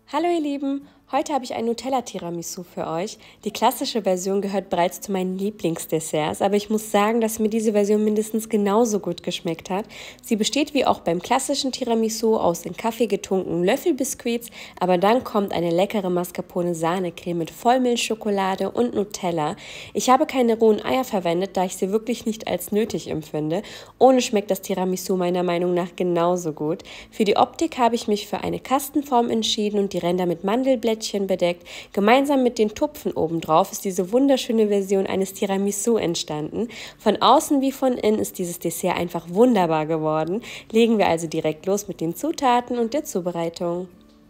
Hallo ihr Lieben, heute habe ich ein Nutella-Tiramisu für euch. Die klassische Version gehört bereits zu meinen Lieblingsdesserts, aber ich muss sagen, dass mir diese Version mindestens genauso gut geschmeckt hat. Sie besteht wie auch beim klassischen Tiramisu aus in Kaffee getunkenen Löffelbiskuits, aber dann kommt eine leckere Mascarpone-Sahne-Creme mit Vollmilchschokolade und Nutella. Ich habe keine rohen Eier verwendet, da ich sie wirklich nicht als nötig empfinde. Ohne schmeckt das Tiramisu meiner Meinung nach genauso gut. Für die Optik habe ich mich für eine Kastenform entschieden und die Ränder mit Mandelblättchen bedeckt. Gemeinsam mit den Tupfen obendrauf ist diese wunderschöne Version eines Tiramisu entstanden. Von außen wie von innen ist dieses Dessert einfach wunderbar geworden. Legen wir also direkt los mit den Zutaten und der Zubereitung.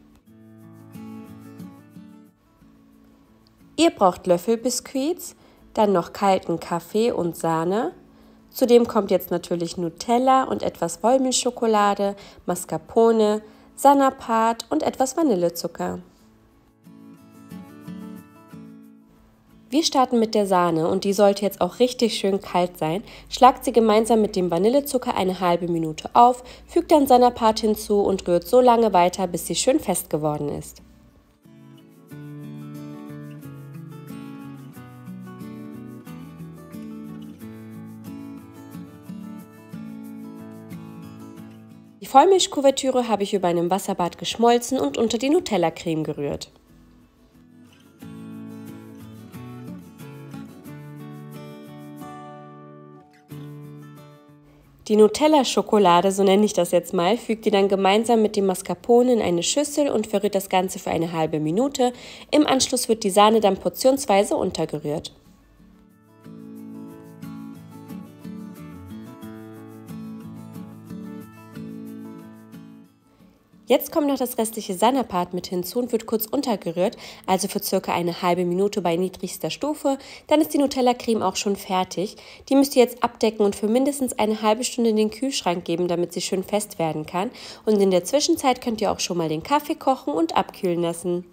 Ihr braucht Löffelbiskuits, dann noch kalten Kaffee und Sahne. Zudem kommt jetzt natürlich Nutella und etwas Vollmilchschokolade, Mascarpone, Sanapat und etwas Vanillezucker. Wir starten mit der Sahne und die sollte jetzt auch richtig schön kalt sein. Schlagt sie gemeinsam mit dem Vanillezucker eine halbe Minute auf, fügt dann Sanapat hinzu und rührt so lange weiter, bis sie schön fest geworden ist. Die Vollmilchkuvertüre habe ich über einem Wasserbad geschmolzen und unter die Nutella-Creme gerührt. Die Nutella-Schokolade, so nenne ich das jetzt mal, fügt ihr dann gemeinsam mit dem Mascarpone in eine Schüssel und verrührt das Ganze für eine halbe Minute. Im Anschluss wird die Sahne dann portionsweise untergerührt. Jetzt kommt noch das restliche Sanapat mit hinzu und wird kurz untergerührt, also für circa eine halbe Minute bei niedrigster Stufe. Dann ist die Nutella-Creme auch schon fertig. Die müsst ihr jetzt abdecken und für mindestens eine halbe Stunde in den Kühlschrank geben, damit sie schön fest werden kann. Und in der Zwischenzeit könnt ihr auch schon mal den Kaffee kochen und abkühlen lassen.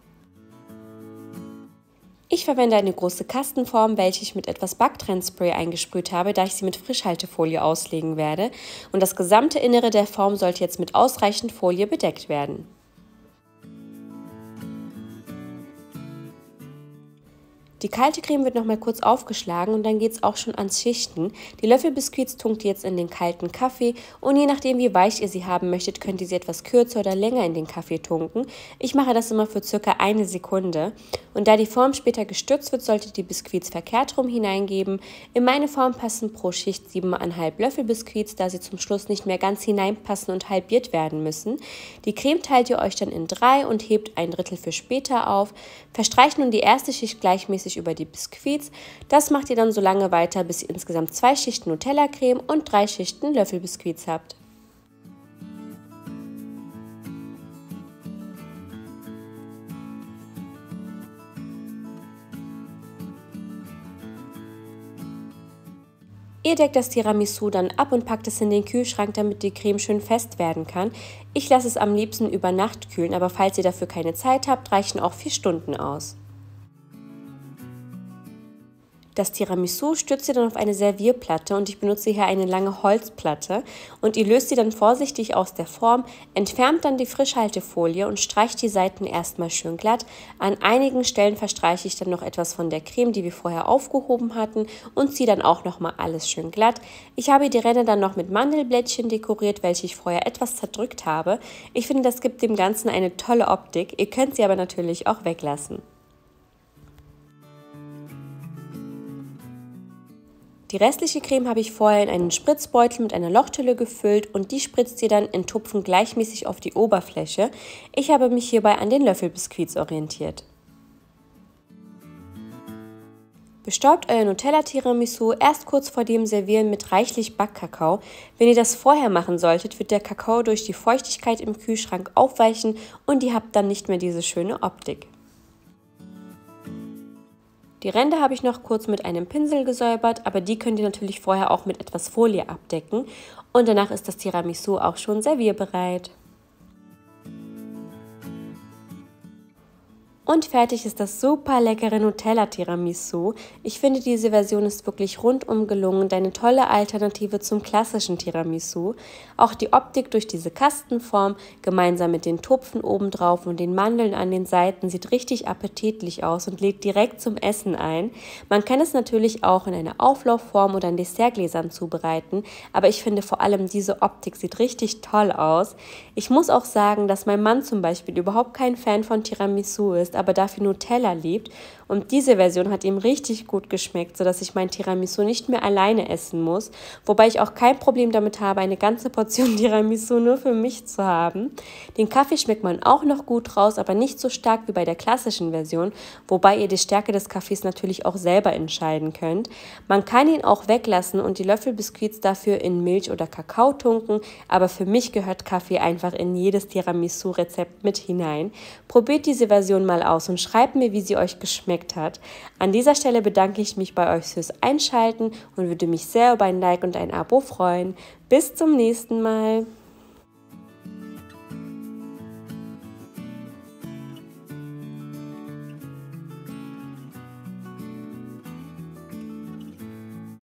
Ich verwende eine große Kastenform, welche ich mit etwas Backtrennspray eingesprüht habe, da ich sie mit Frischhaltefolie auslegen werde. Und das gesamte Innere der Form sollte jetzt mit ausreichend Folie bedeckt werden. Die kalte Creme wird nochmal kurz aufgeschlagen und dann geht es auch schon ans Schichten. Die Löffelbiskuits tunkt ihr jetzt in den kalten Kaffee und je nachdem wie weich ihr sie haben möchtet, könnt ihr sie etwas kürzer oder länger in den Kaffee tunken. Ich mache das immer für circa eine Sekunde und da die Form später gestürzt wird, solltet ihr die Biskuits verkehrt rum hineingeben. In meine Form passen pro Schicht 7,5 Löffelbiskuits, da sie zum Schluss nicht mehr ganz hineinpassen und halbiert werden müssen. Die Creme teilt ihr euch dann in 3 und hebt ein Drittel für später auf. Verstreicht nun die erste Schicht gleichmäßig über die Biskuits. Das macht ihr dann so lange weiter, bis ihr insgesamt 2 Schichten Nutella-Creme und 3 Schichten Löffelbiskuits habt. Ihr deckt das Tiramisu dann ab und packt es in den Kühlschrank, damit die Creme schön fest werden kann. Ich lasse es am liebsten über Nacht kühlen, aber falls ihr dafür keine Zeit habt, reichen auch 4 Stunden aus. Das Tiramisu stützt ihr dann auf eine Servierplatte und ich benutze hier eine lange Holzplatte und ihr löst sie dann vorsichtig aus der Form, entfernt dann die Frischhaltefolie und streicht die Seiten erstmal schön glatt. An einigen Stellen verstreiche ich dann noch etwas von der Creme, die wir vorher aufgehoben hatten und ziehe dann auch nochmal alles schön glatt. Ich habe die Ränder dann noch mit Mandelblättchen dekoriert, welche ich vorher etwas zerdrückt habe. Ich finde, das gibt dem Ganzen eine tolle Optik. Ihr könnt sie aber natürlich auch weglassen. Die restliche Creme habe ich vorher in einen Spritzbeutel mit einer Lochhülle gefüllt und die spritzt ihr dann in Tupfen gleichmäßig auf die Oberfläche. Ich habe mich hierbei an den Löffelbiskuits orientiert. Bestäubt euer Nutella-Tiramisu erst kurz vor dem Servieren mit reichlich Backkakao. Wenn ihr das vorher machen solltet, wird der Kakao durch die Feuchtigkeit im Kühlschrank aufweichen und ihr habt dann nicht mehr diese schöne Optik. Die Ränder habe ich noch kurz mit einem Pinsel gesäubert, aber die könnt ihr natürlich vorher auch mit etwas Folie abdecken. Und danach ist das Tiramisu auch schon servierbereit. Und fertig ist das super leckere Nutella-Tiramisu. Ich finde, diese Version ist wirklich rundum gelungen und eine tolle Alternative zum klassischen Tiramisu. Auch die Optik durch diese Kastenform, gemeinsam mit den Tupfen obendrauf und den Mandeln an den Seiten, sieht richtig appetitlich aus und lädt direkt zum Essen ein. Man kann es natürlich auch in einer Auflaufform oder in Dessertgläsern zubereiten, aber ich finde vor allem diese Optik sieht richtig toll aus. Ich muss auch sagen, dass mein Mann zum Beispiel überhaupt kein Fan von Tiramisu ist, aber dafür Nutella liebt. Und diese Version hat ihm richtig gut geschmeckt, sodass ich mein Tiramisu nicht mehr alleine essen muss. Wobei ich auch kein Problem damit habe, eine ganze Portion Tiramisu nur für mich zu haben. Den Kaffee schmeckt man auch noch gut raus, aber nicht so stark wie bei der klassischen Version, wobei ihr die Stärke des Kaffees natürlich auch selber entscheiden könnt. Man kann ihn auch weglassen und die Löffelbiskuits dafür in Milch oder Kakao tunken, aber für mich gehört Kaffee einfach in jedes Tiramisu-Rezept mit hinein. Probiert diese Version mal aus und schreibt mir, wie sie euch geschmeckt hat. An dieser Stelle bedanke ich mich bei euch fürs Einschalten und würde mich sehr über ein Like und ein Abo freuen. Bis zum nächsten Mal.